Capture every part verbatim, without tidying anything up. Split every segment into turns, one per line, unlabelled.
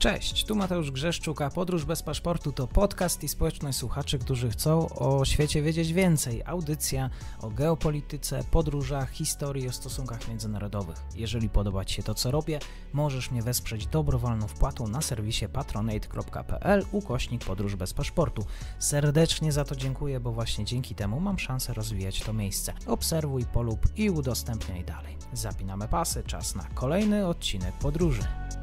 Cześć, tu Mateusz Grzeszczuk, a Podróż bez paszportu to podcast i społeczność słuchaczy, którzy chcą o świecie wiedzieć więcej. Audycja o geopolityce, podróżach, historii, o stosunkach międzynarodowych. Jeżeli podoba Ci się to, co robię, możesz mnie wesprzeć dobrowolną wpłatą na serwisie patronate kropka p l ukośnik podróż bez paszportu. Serdecznie za to dziękuję, bo właśnie dzięki temu mam szansę rozwijać to miejsce. Obserwuj, polub i udostępniaj dalej. Zapinamy pasy, czas na kolejny odcinek podróży.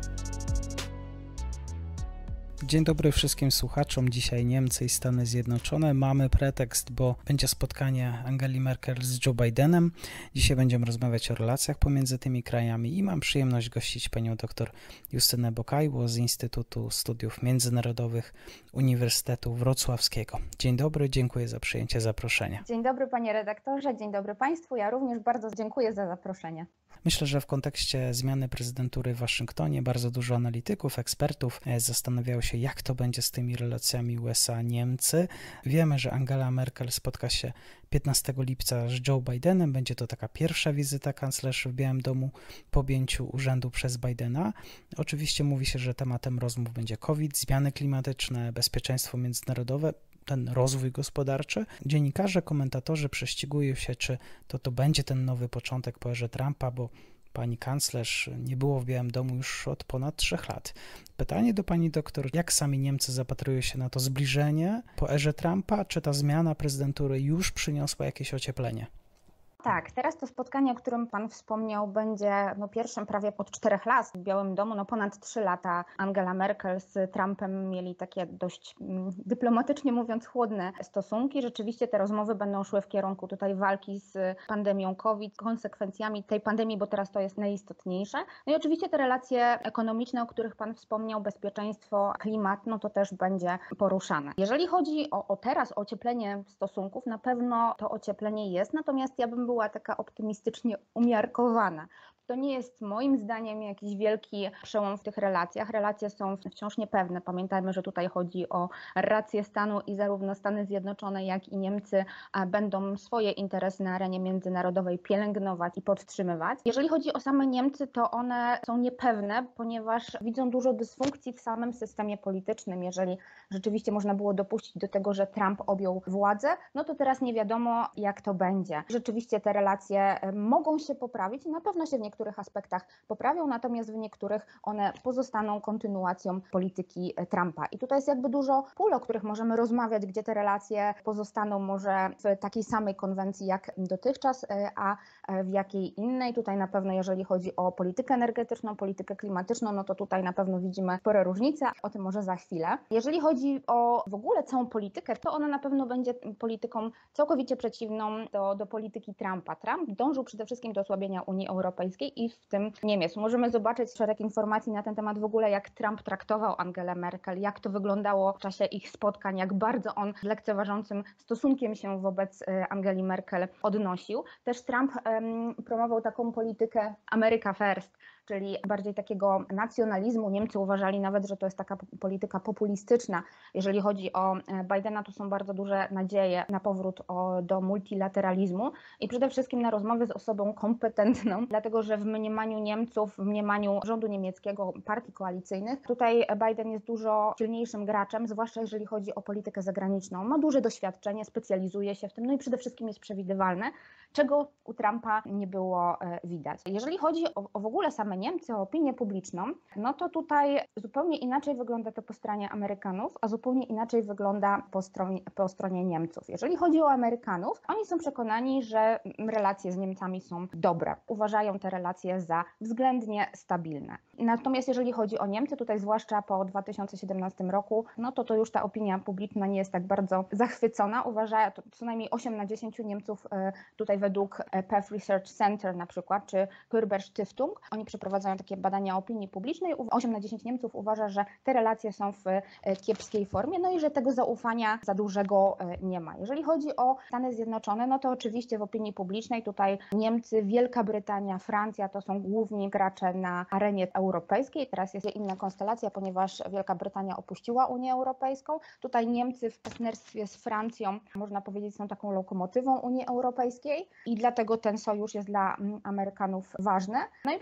Dzień dobry wszystkim słuchaczom. Dzisiaj Niemcy i Stany Zjednoczone. Mamy pretekst, bo będzie spotkanie Angeli Merkel z Joe Bidenem. Dzisiaj będziemy rozmawiać o relacjach pomiędzy tymi krajami i mam przyjemność gościć panią dr Justynę Bokajło z Instytutu Studiów Międzynarodowych Uniwersytetu Wrocławskiego. Dzień dobry, dziękuję za przyjęcie zaproszenia.
Dzień dobry panie redaktorze, dzień dobry państwu. Ja również bardzo dziękuję za zaproszenie.
Myślę, że w kontekście zmiany prezydentury w Waszyngtonie bardzo dużo analityków, ekspertów zastanawiało się, jak to będzie z tymi relacjami U S A-Niemcy. Wiemy, że Angela Merkel spotka się piętnastego lipca z Joe Bidenem. Będzie to taka pierwsza wizyta kanclerz w Białym Domu po objęciu urzędu przez Bidena. Oczywiście mówi się, że tematem rozmów będzie COVID, zmiany klimatyczne, bezpieczeństwo międzynarodowe, ten rozwój gospodarczy. Dziennikarze, komentatorzy prześcigują się, czy to, to będzie ten nowy początek po erze Trumpa, bo pani kanclerz nie było w Białym Domu już od ponad trzech lat. Pytanie do pani doktor, jak sami Niemcy zapatrują się na to zbliżenie po erze Trumpa, czy ta zmiana prezydentury już przyniosła jakieś ocieplenie?
Tak, teraz to spotkanie, o którym pan wspomniał, będzie no, pierwszym prawie od czterech lat w Białym Domu. No, ponad trzy lata Angela Merkel z Trumpem mieli takie dość mm, dyplomatycznie mówiąc chłodne stosunki. Rzeczywiście te rozmowy będą szły w kierunku tutaj walki z pandemią COVID, konsekwencjami tej pandemii, bo teraz to jest najistotniejsze. No i oczywiście te relacje ekonomiczne, o których pan wspomniał, bezpieczeństwo, klimat, no to też będzie poruszane. Jeżeli chodzi o, o teraz, o ocieplenie stosunków, na pewno to ocieplenie jest, natomiast ja bym była taka optymistycznie umiarkowana. To nie jest moim zdaniem jakiś wielki przełom w tych relacjach. Relacje są wciąż niepewne. Pamiętajmy, że tutaj chodzi o rację stanu i zarówno Stany Zjednoczone, jak i Niemcy będą swoje interesy na arenie międzynarodowej pielęgnować i podtrzymywać. Jeżeli chodzi o same Niemcy, to one są niepewne, ponieważ widzą dużo dysfunkcji w samym systemie politycznym. Jeżeli rzeczywiście można było dopuścić do tego, że Trump objął władzę, no to teraz nie wiadomo, jak to będzie. Rzeczywiście te relacje mogą się poprawić i na pewno się w niektórych W niektórych aspektach poprawią, natomiast w niektórych one pozostaną kontynuacją polityki Trumpa. I tutaj jest jakby dużo pól, o których możemy rozmawiać, gdzie te relacje pozostaną może w takiej samej konwencji jak dotychczas, a w jakiej innej. Tutaj na pewno jeżeli chodzi o politykę energetyczną, politykę klimatyczną, no to tutaj na pewno widzimy spore różnice, o tym może za chwilę. Jeżeli chodzi o w ogóle całą politykę, to ona na pewno będzie polityką całkowicie przeciwną do, do polityki Trumpa. Trump dążył przede wszystkim do osłabienia Unii Europejskiej i w tym Niemiec. Możemy zobaczyć szereg informacji na ten temat w ogóle, jak Trump traktował Angelę Merkel, jak to wyglądało w czasie ich spotkań, jak bardzo on z lekceważącym stosunkiem się wobec Angeli Merkel odnosił. Też Trump um, promował taką politykę America First, czyli bardziej takiego nacjonalizmu. Niemcy uważali nawet, że to jest taka polityka populistyczna. Jeżeli chodzi o Bidena, to są bardzo duże nadzieje na powrót o, do multilateralizmu i przede wszystkim na rozmowy z osobą kompetentną, dlatego że w mniemaniu Niemców, w mniemaniu rządu niemieckiego, partii koalicyjnych, tutaj Biden jest dużo silniejszym graczem, zwłaszcza jeżeli chodzi o politykę zagraniczną. Ma duże doświadczenie, specjalizuje się w tym, no i przede wszystkim jest przewidywalny, czego u Trumpa nie było widać. Jeżeli chodzi o, o w ogóle same Niemcy, o opinię publiczną, no to tutaj zupełnie inaczej wygląda to po stronie Amerykanów, a zupełnie inaczej wygląda po stronie, po stronie Niemców. Jeżeli chodzi o Amerykanów, oni są przekonani, że relacje z Niemcami są dobre. Uważają te relacje za względnie stabilne. Natomiast jeżeli chodzi o Niemcy, tutaj zwłaszcza po dwa tysiące siedemnastym roku, no to to już ta opinia publiczna nie jest tak bardzo zachwycona. Uważa, to co najmniej osiem na dziesięć Niemców tutaj według Pew Research Center na przykład, czy Körber Stiftung, oni przeprowadzają takie badania opinii publicznej. osiem na dziesięć Niemców uważa, że te relacje są w kiepskiej formie, no i że tego zaufania za dużego nie ma. Jeżeli chodzi o Stany Zjednoczone, no to oczywiście w opinii publicznej tutaj Niemcy, Wielka Brytania, Francja to są główni gracze na arenie europejskiej. Teraz jest inna konstelacja, ponieważ Wielka Brytania opuściła Unię Europejską. Tutaj Niemcy w partnerstwie z Francją, można powiedzieć, są taką lokomotywą Unii Europejskiej i dlatego ten sojusz jest dla Amerykanów ważny. No i przede wszystkim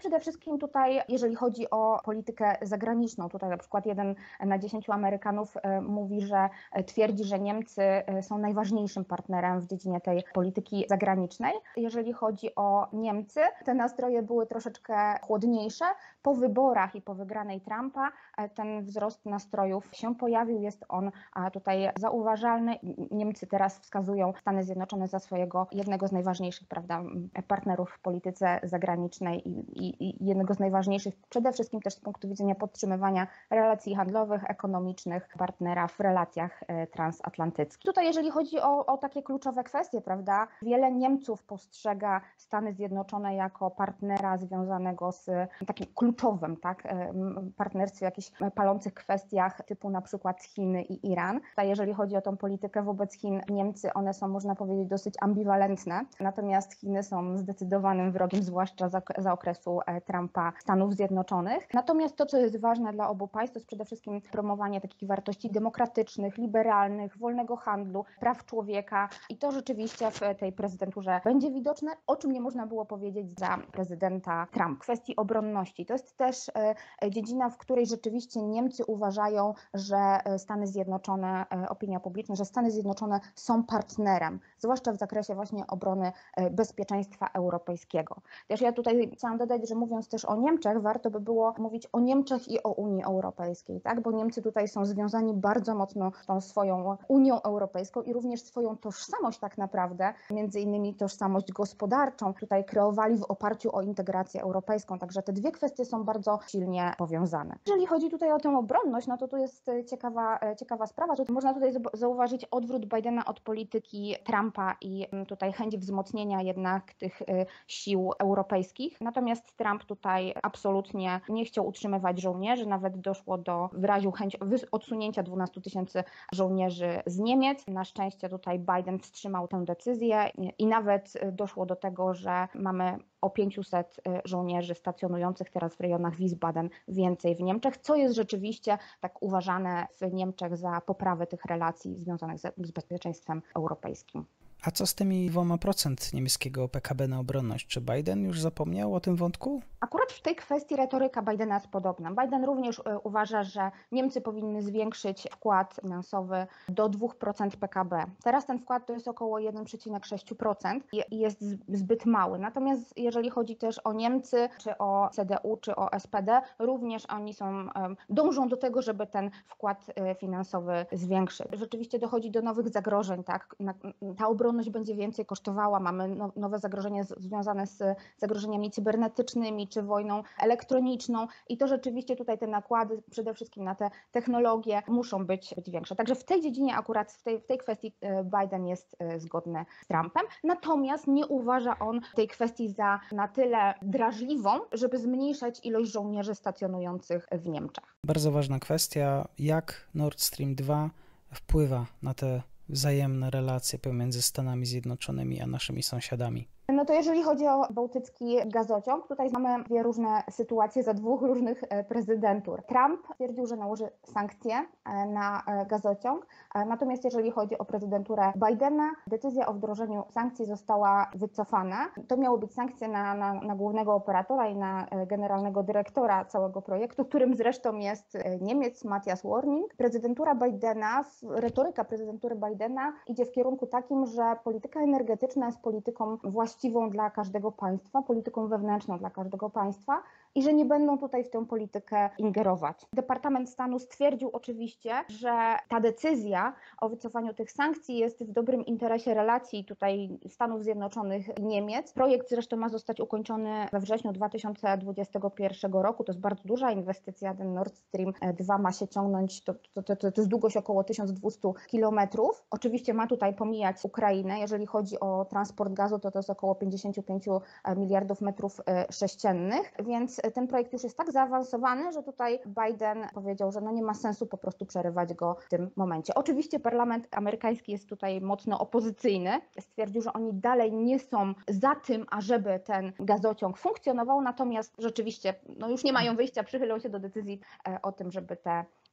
wszystkim tutaj, jeżeli chodzi o politykę zagraniczną, tutaj na przykład jeden na dziesięciu Amerykanów mówi, że twierdzi, że Niemcy są najważniejszym partnerem w dziedzinie tej polityki zagranicznej. Jeżeli chodzi o Niemcy, te nastroje były troszeczkę chłodniejsze. Po wyborach i po wygranej Trumpa ten wzrost nastrojów się pojawił, jest on tutaj zauważalny. Niemcy teraz wskazują Stany Zjednoczone za swojego jednego z najważniejszych, prawda, partnerów w polityce zagranicznej i, i, i jednego z najważniejszych przede wszystkim też z punktu widzenia podtrzymywania relacji handlowych, ekonomicznych, partnera w relacjach transatlantyckich. Tutaj jeżeli chodzi o, o takie kluczowe kwestie, prawda, wiele Niemców postrzega Stany Zjednoczone jako partnera związanego z takim kluczowym, tak, partnerstwie w jakichś palących kwestiach typu na przykład Chiny i Iran. Tutaj jeżeli chodzi o tą politykę wobec Chin, Niemcy, one są, można powiedzieć, dosyć ambiwalentne, natomiast Chiny są zdecydowanym wrogiem, zwłaszcza za, za okresu Trumpa Stanów Zjednoczonych. Natomiast to, co jest ważne dla obu państw, to jest przede wszystkim promowanie takich wartości demokratycznych, liberalnych, wolnego handlu, praw człowieka i to rzeczywiście w tej prezydenturze będzie widoczne, o czym nie można było powiedzieć za prezydenta Trumpa. W kwestii obronności to jest też dziedzina, w której rzeczywiście Niemcy uważają, że Stany Zjednoczone, opinia publiczna, że Stany Zjednoczone są partnerem, zwłaszcza w zakresie właśnie obrony bezpieczeństwa europejskiego. Też ja tutaj chciałam dodać, że mówiąc też o Niemczech, warto by było mówić o Niemczech i o Unii Europejskiej, tak? Bo Niemcy tutaj są związani bardzo mocno z tą swoją Unią Europejską i również swoją tożsamość tak naprawdę, między innymi tożsamość gospodarczą, tutaj kreowali w oparciu o integrację europejską, także te dwie kwestie są bardzo silnie powiązane. Jeżeli chodzi tutaj o tę obronność, no to tu jest ciekawa, ciekawa sprawa, że można tutaj zauważyć odwrót Bidena od polityki Trumpa i tutaj chęć wzmocnienia jednak tych sił europejskich. Natomiast Trump tutaj absolutnie nie chciał utrzymywać żołnierzy, nawet doszło do, wyraził chęć odsunięcia dwunastu tysięcy żołnierzy z Niemiec. Na szczęście tutaj Biden wstrzymał tę decyzję i nawet doszło do tego, że mamy o pięciuset żołnierzy stacjonujących teraz w rejonach Wiesbaden więcej w Niemczech, co jest rzeczywiście tak uważane w Niemczech za poprawę tych relacji związanych z bezpieczeństwem europejskim.
A co z tymi dwoma procent niemieckiego P K B na obronność? Czy Biden już zapomniał o tym wątku?
Akurat w tej kwestii retoryka Bidena jest podobna. Biden również uważa, że Niemcy powinny zwiększyć wkład finansowy do dwóch procent P K B. Teraz ten wkład to jest około jeden przecinek sześć procent i jest zbyt mały. Natomiast jeżeli chodzi też o Niemcy, czy o C D U, czy o S P D, również oni są, dążą do tego, żeby ten wkład finansowy zwiększyć. Rzeczywiście dochodzi do nowych zagrożeń, tak? Ta obronność będzie więcej kosztowała, mamy nowe zagrożenia związane z zagrożeniami cybernetycznymi, czy wojną elektroniczną i to rzeczywiście tutaj te nakłady przede wszystkim na te technologie muszą być, być większe. Także w tej dziedzinie akurat w tej, w tej kwestii Biden jest zgodny z Trumpem, natomiast nie uważa on tej kwestii za na tyle drażliwą, żeby zmniejszać ilość żołnierzy stacjonujących w Niemczech.
Bardzo ważna kwestia, jak Nord Stream dwa wpływa na te wzajemne relacje pomiędzy Stanami Zjednoczonymi a naszymi sąsiadami.
No to jeżeli chodzi o bałtycki gazociąg, tutaj mamy dwie różne sytuacje za dwóch różnych prezydentur. Trump twierdził, że nałoży sankcje na gazociąg, natomiast jeżeli chodzi o prezydenturę Bidena, decyzja o wdrożeniu sankcji została wycofana. To miały być sankcje na, na, na głównego operatora i na generalnego dyrektora całego projektu, którym zresztą jest Niemiec Matthias Warning. Prezydentura Bidena, retoryka prezydentury Bidena idzie w kierunku takim, że polityka energetyczna jest polityką właściwą dla każdego państwa, polityką wewnętrzną dla każdego państwa i że nie będą tutaj w tę politykę ingerować. Departament Stanu stwierdził oczywiście, że ta decyzja o wycofaniu tych sankcji jest w dobrym interesie relacji tutaj Stanów Zjednoczonych i Niemiec. Projekt zresztą ma zostać ukończony we wrześniu dwa tysiące dwudziestego pierwszego roku. To jest bardzo duża inwestycja. Ten Nord Stream dwa ma się ciągnąć, to, to, to, to jest długość około tysiąc dwieście kilometrów. Oczywiście ma tutaj pomijać Ukrainę. Jeżeli chodzi o transport gazu, to to jest około pięćdziesiąt pięć miliardów metrów sześciennych, więc ten projekt już jest tak zaawansowany, że tutaj Biden powiedział, że no nie ma sensu po prostu przerywać go w tym momencie. Oczywiście parlament amerykański jest tutaj mocno opozycyjny. Stwierdził, że oni dalej nie są za tym, ażeby ten gazociąg funkcjonował, natomiast rzeczywiście no już nie mają wyjścia, przychylą się do decyzji o tym, żeby te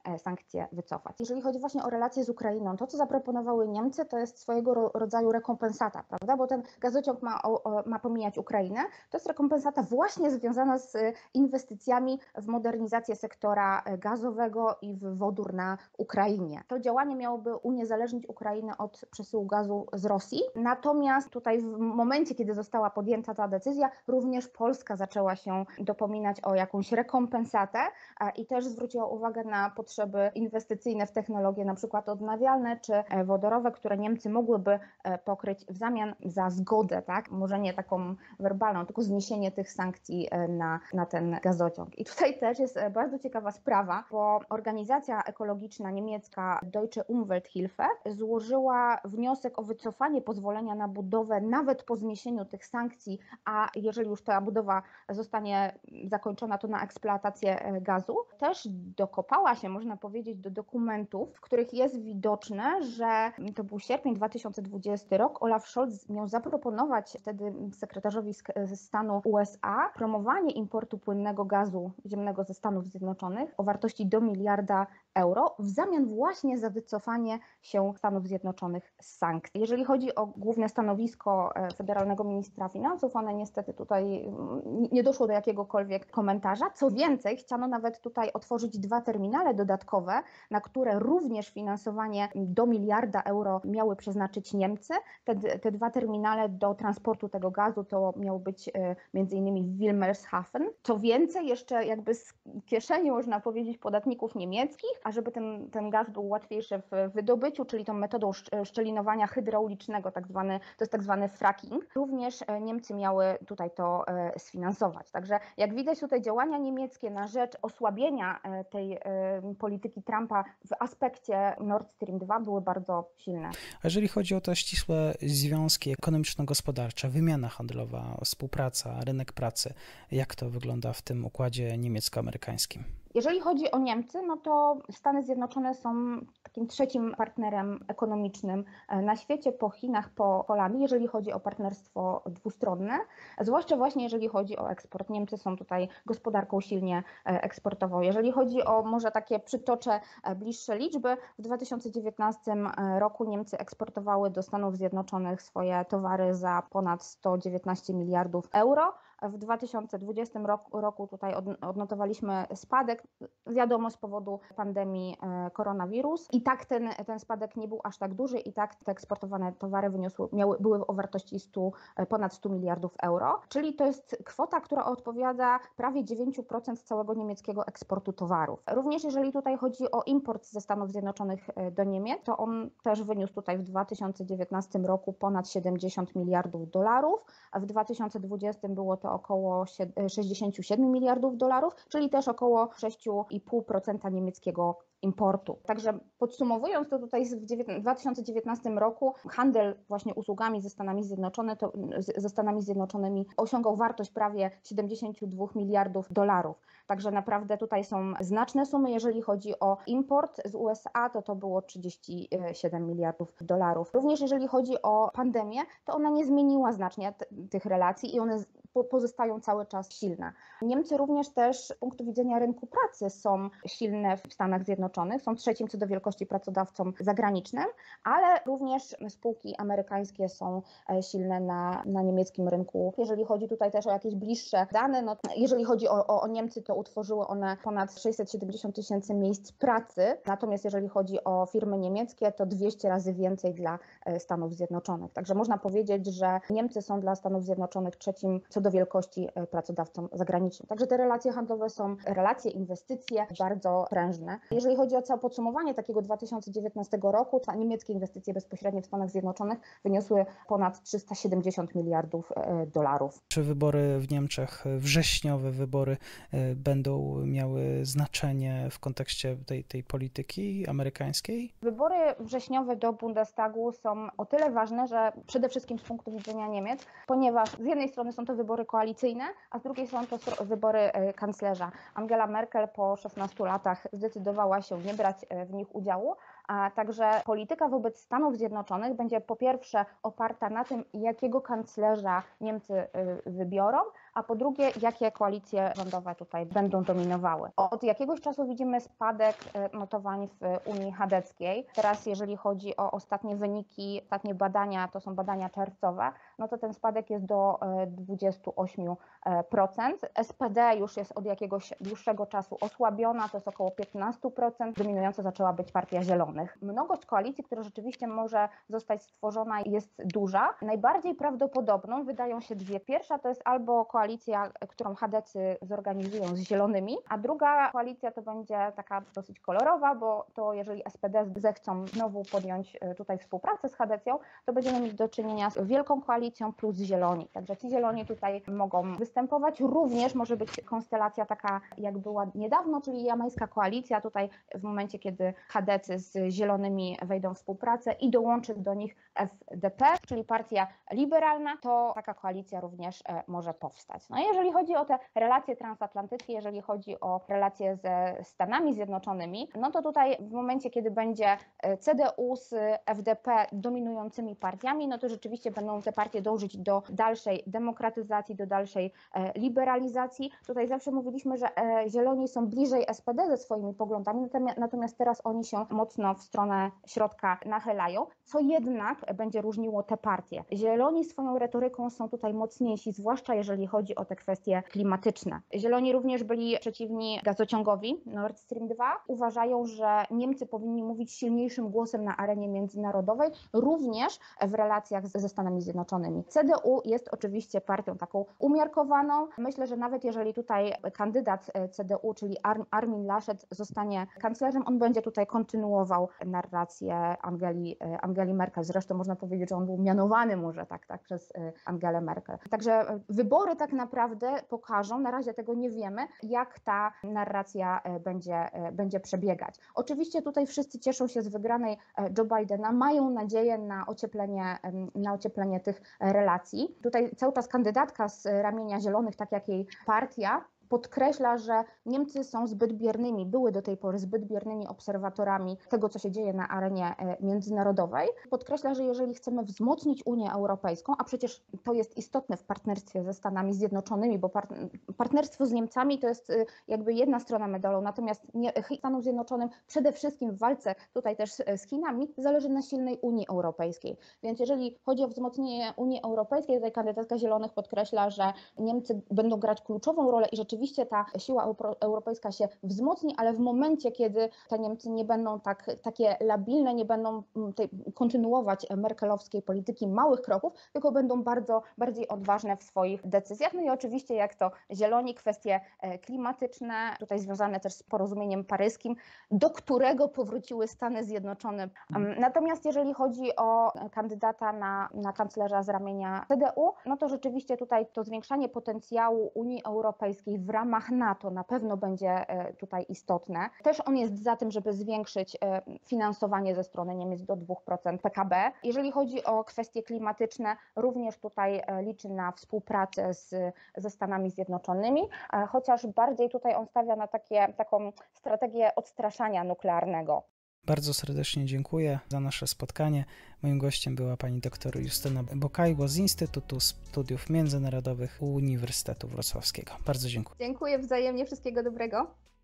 sankcje wycofać. Jeżeli chodzi właśnie o relacje z Ukrainą, to co zaproponowały Niemcy, to jest swojego rodzaju rekompensata, prawda? Bo ten gazociąg ma, o, ma pomijać Ukrainę. To jest rekompensata właśnie związana z inwestycjami w modernizację sektora gazowego i w wodór na Ukrainie. To działanie miałoby uniezależnić Ukrainę od przesyłu gazu z Rosji. Natomiast tutaj w momencie, kiedy została podjęta ta decyzja, również Polska zaczęła się dopominać o jakąś rekompensatę i też zwróciła uwagę na potrzeby inwestycyjne w technologie na przykład odnawialne czy wodorowe, które Niemcy mogłyby pokryć w zamian za zgodę, tak? Może nie taką werbalną, tylko zniesienie tych sankcji na, na ten gazociąg. I tutaj też jest bardzo ciekawa sprawa, bo organizacja ekologiczna niemiecka Deutsche Umwelthilfe złożyła wniosek o wycofanie pozwolenia na budowę nawet po zniesieniu tych sankcji, a jeżeli już ta budowa zostanie zakończona, to na eksploatację gazu. Też dokopała się, można powiedzieć, do dokumentów, w których jest widoczne, że to był sierpień dwa tysiące dwudziesty rok, Olaf Scholz miał zaproponować wtedy sekretarzowi stanu U S A promowanie importu płynnego gazu ziemnego ze Stanów Zjednoczonych o wartości do miliarda euro w zamian właśnie za wycofanie się Stanów Zjednoczonych z sankcji. Jeżeli chodzi o główne stanowisko federalnego ministra finansów, one niestety tutaj nie doszło do jakiegokolwiek komentarza. Co więcej, chciano nawet tutaj otworzyć dwa terminale dodatkowe, na które również finansowanie do miliarda euro miały przeznaczyć Niemcy. Te, te dwa terminale do transportu tego gazu to miało być między innymi w Wilmershaven. Co więcej, jeszcze jakby z kieszeni, można powiedzieć, podatników niemieckich, a żeby ten, ten gaz był łatwiejszy w wydobyciu, czyli tą metodą szczelinowania hydraulicznego, tak zwany, to jest tak zwany fracking, również Niemcy miały tutaj to sfinansować. Także jak widać, tutaj działania niemieckie na rzecz osłabienia tej polityki Trumpa w aspekcie Nord Stream dwa były bardzo silne.
A jeżeli chodzi o te ścisłe związki ekonomiczno-gospodarcze, wymiana handlowa, współpraca, rynek pracy, jak to wygląda w tym układzie niemiecko-amerykańskim?
Jeżeli chodzi o Niemcy, no to Stany Zjednoczone są takim trzecim partnerem ekonomicznym na świecie, po Chinach, po Holandii, jeżeli chodzi o partnerstwo dwustronne, zwłaszcza właśnie jeżeli chodzi o eksport. Niemcy są tutaj gospodarką silnie eksportową. Jeżeli chodzi o, może takie przytoczę bliższe liczby, w dwa tysiące dziewiętnastym roku Niemcy eksportowały do Stanów Zjednoczonych swoje towary za ponad sto dziewiętnaście miliardów euro. W dwa tysiące dwudziestym roku, roku tutaj odnotowaliśmy spadek, wiadomo, z powodu pandemii koronawirus. I tak ten, ten spadek nie był aż tak duży i tak te eksportowane towary wyniosły, miały, były o wartości stu, ponad stu miliardów euro. Czyli to jest kwota, która odpowiada prawie dziewięć procent całego niemieckiego eksportu towarów. Również jeżeli tutaj chodzi o import ze Stanów Zjednoczonych do Niemiec, to on też wyniósł tutaj w dwa tysiące dziewiętnastym roku ponad siedemdziesiąt miliardów dolarów, a w dwa tysiące dwudziestym było to około sześćdziesiąt siedem miliardów dolarów, czyli też około sześć i pół procent niemieckiego importu. Także podsumowując, to tutaj w dwa tysiące dziewiętnastym roku handel właśnie usługami ze Stanami Zjednoczonymi, to, ze Stanami Zjednoczonymi osiągał wartość prawie siedemdziesiąt dwa miliardów dolarów. Także naprawdę tutaj są znaczne sumy. Jeżeli chodzi o import z U S A, to to było trzydzieści siedem miliardów dolarów. Również jeżeli chodzi o pandemię, to ona nie zmieniła znacznie t- tych relacji i one po- pozostają cały czas silne. Niemcy również też z punktu widzenia rynku pracy są silne w Stanach Zjednoczonych, są trzecim co do wielkości pracodawcą zagranicznym, ale również spółki amerykańskie są silne na, na niemieckim rynku. Jeżeli chodzi tutaj też o jakieś bliższe dane, no jeżeli chodzi o, o, o Niemcy, to utworzyły one ponad sześćset siedemdziesiąt tysięcy miejsc pracy, natomiast jeżeli chodzi o firmy niemieckie, to dwieście razy więcej dla Stanów Zjednoczonych. Także można powiedzieć, że Niemcy są dla Stanów Zjednoczonych trzecim co do wielkości pracodawcą zagranicznym. Także te relacje handlowe są relacje, inwestycje bardzo prężne. Jeżeli chodzi o całe podsumowanie takiego dwa tysiące dziewiętnastego roku, to niemieckie inwestycje bezpośrednie w Stanach Zjednoczonych wyniosły ponad trzysta siedemdziesiąt miliardów dolarów.
Czy wybory w Niemczech, wrześniowe wybory, będą miały znaczenie w kontekście tej, tej polityki amerykańskiej?
Wybory wrześniowe do Bundestagu są o tyle ważne, że przede wszystkim z punktu widzenia Niemiec, ponieważ z jednej strony są to wybory koalicyjne, a z drugiej strony to wybory kanclerza. Angela Merkel po szesnastu latach zdecydowała się nie brać w nich udziału, a także polityka wobec Stanów Zjednoczonych będzie po pierwsze oparta na tym, jakiego kanclerza Niemcy wybiorą, a po drugie, jakie koalicje rządowe tutaj będą dominowały. Od jakiegoś czasu widzimy spadek notowań w Unii Chadeckiej. Teraz jeżeli chodzi o ostatnie wyniki, ostatnie badania, to są badania czerwcowe, no to ten spadek jest do dwudziestu ośmiu procent. S P D już jest od jakiegoś dłuższego czasu osłabiona, to jest około piętnaście procent. Dominująca zaczęła być Partia Zielonych. Mnogość koalicji, która rzeczywiście może zostać stworzona, jest duża. Najbardziej prawdopodobną wydają się dwie. Pierwsza to jest albo koalicja, którą chadecy zorganizują z Zielonymi, a druga koalicja to będzie taka dosyć kolorowa, bo to jeżeli S P D zechcą znowu podjąć tutaj współpracę z chadecją, to będziemy mieć do czynienia z wielką koalicją plus Zieloni. Także ci Zieloni tutaj mogą występować. Również może być konstelacja taka, jak była niedawno, czyli jamańska koalicja. Tutaj w momencie, kiedy chadecy z Zielonymi wejdą w współpracę i dołączy do nich F D P, czyli partia liberalna, to taka koalicja również może powstać. No i jeżeli chodzi o te relacje transatlantyckie, jeżeli chodzi o relacje ze Stanami Zjednoczonymi, no to tutaj w momencie, kiedy będzie C D U z F D P dominującymi partiami, no to rzeczywiście będą te partie dążyć do dalszej demokratyzacji, do dalszej liberalizacji. Tutaj zawsze mówiliśmy, że Zieloni są bliżej S P D ze swoimi poglądami, natomiast teraz oni się mocno w stronę środka nachylają, co jednak będzie różniło te partie. Zieloni swoją retoryką są tutaj mocniejsi, zwłaszcza jeżeli chodzi o te kwestie klimatyczne. Zieloni również byli przeciwni gazociągowi Nord Stream dwa. Uważają, że Niemcy powinni mówić silniejszym głosem na arenie międzynarodowej, również w relacjach ze Stanami Zjednoczonymi. C D U jest oczywiście partią taką umiarkowaną. Myślę, że nawet jeżeli tutaj kandydat C D U, czyli Armin Laschet, zostanie kanclerzem, on będzie tutaj kontynuował narrację Angeli, Angeli Merkel. Zresztą można powiedzieć, że on był mianowany może tak, tak przez Angelę Merkel. Także wybory tak naprawdę pokażą, na razie tego nie wiemy, jak ta narracja będzie, będzie przebiegać. Oczywiście tutaj wszyscy cieszą się z wygranej Joe Bidena, mają nadzieję na ocieplenie, na ocieplenie tych relacji. Tutaj cały czas kandydatka z ramienia Zielonych, tak jak jej partia, podkreśla, że Niemcy są zbyt biernymi, były do tej pory zbyt biernymi obserwatorami tego, co się dzieje na arenie międzynarodowej. Podkreśla, że jeżeli chcemy wzmocnić Unię Europejską, a przecież to jest istotne w partnerstwie ze Stanami Zjednoczonymi, bo partnerstwo z Niemcami to jest jakby jedna strona medalu, natomiast Stanom Zjednoczonym przede wszystkim w walce tutaj też z Chinami zależy na silnej Unii Europejskiej. Więc jeżeli chodzi o wzmocnienie Unii Europejskiej, tutaj kandydatka Zielonych podkreśla, że Niemcy będą grać kluczową rolę i rzeczywiście Rzeczywiście ta siła europejska się wzmocni, ale w momencie, kiedy te Niemcy nie będą tak, takie labilne, nie będą tej, kontynuować merkelowskiej polityki małych kroków, tylko będą bardzo bardziej odważne w swoich decyzjach. No i oczywiście jak to Zieloni, kwestie klimatyczne, tutaj związane też z porozumieniem paryskim, do którego powróciły Stany Zjednoczone. Natomiast jeżeli chodzi o kandydata na, na kanclerza z ramienia C D U, no to rzeczywiście tutaj to zwiększanie potencjału Unii Europejskiej w ramach NATO na pewno będzie tutaj istotne. Też on jest za tym, żeby zwiększyć finansowanie ze strony Niemiec do dwóch procent P K B. Jeżeli chodzi o kwestie klimatyczne, również tutaj liczy na współpracę z, ze Stanami Zjednoczonymi, chociaż bardziej tutaj on stawia na takie, taką strategię odstraszania nuklearnego.
Bardzo serdecznie dziękuję za nasze spotkanie. Moim gościem była pani dr Justyna Bokajło z Instytutu Studiów Międzynarodowych Uniwersytetu Wrocławskiego. Bardzo dziękuję.
Dziękuję wzajemnie, wszystkiego dobrego.